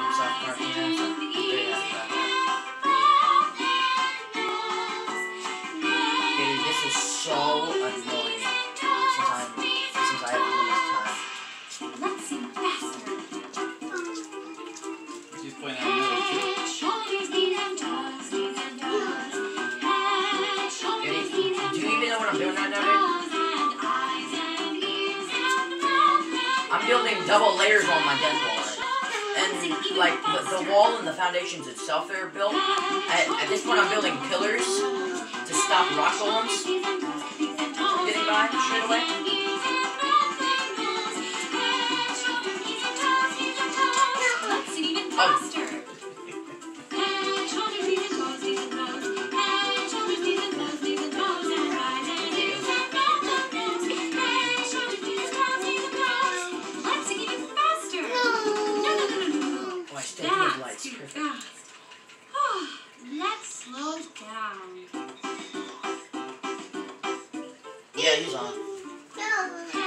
South Park, yeah, so very happy about that. Dude, this is so annoying. Since I have limited time. Let's sing faster. She's playing out another too. Do you even know what I'm doing right now, dude? I'm building double layers on my death wall, right? And, like, the wall and the foundations itself that are built, at this point I'm building pillars to stop rock golems from getting by straight away. Let's sing even faster. Lights. Too fast. Let's slow down. Yeah, he's on.